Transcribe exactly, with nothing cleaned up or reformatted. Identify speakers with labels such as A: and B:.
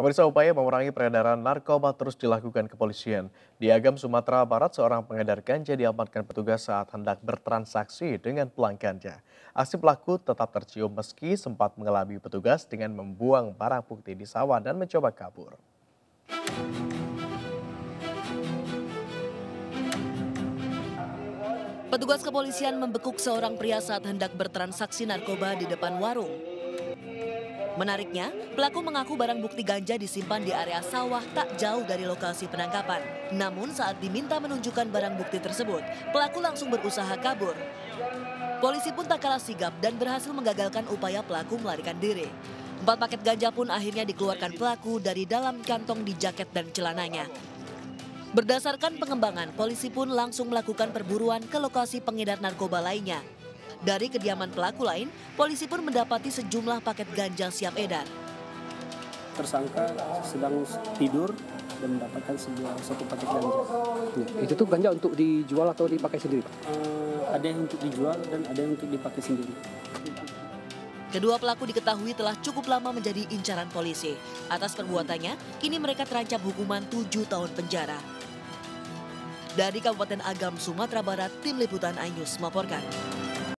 A: Pemirsa, upaya mengurangi peredaran narkoba terus dilakukan kepolisian. Di Agam, Sumatera Barat, seorang pengedar ganja diamankan petugas saat hendak bertransaksi dengan pelanggannya. Aksi pelaku tetap tercium meski sempat mengelabui petugas dengan membuang barang bukti di sawah dan mencoba kabur.
B: Petugas kepolisian membekuk seorang pria saat hendak bertransaksi narkoba di depan warung. Menariknya, pelaku mengaku barang bukti ganja disimpan di area sawah tak jauh dari lokasi penangkapan. Namun saat diminta menunjukkan barang bukti tersebut, pelaku langsung berusaha kabur. Polisi pun tak kalah sigap dan berhasil menggagalkan upaya pelaku melarikan diri. Empat paket ganja pun akhirnya dikeluarkan pelaku dari dalam kantong di jaket dan celananya. Berdasarkan pengembangan, polisi pun langsung melakukan perburuan ke lokasi pengedar narkoba lainnya. Dari kediaman pelaku lain, polisi pun mendapati sejumlah paket ganja siap edar.
C: Tersangka sedang tidur dan mendapatkan sebuah satu paket ganja.
D: Itu tuh ganja untuk dijual atau dipakai sendiri, Pak?
C: Uh, ada yang untuk dijual dan ada yang untuk dipakai sendiri.
B: Kedua pelaku diketahui telah cukup lama menjadi incaran polisi. Atas perbuatannya, kini mereka terancam hukuman tujuh tahun penjara. Dari Kabupaten Agam, Sumatera Barat, Tim Liputan iNews melaporkan.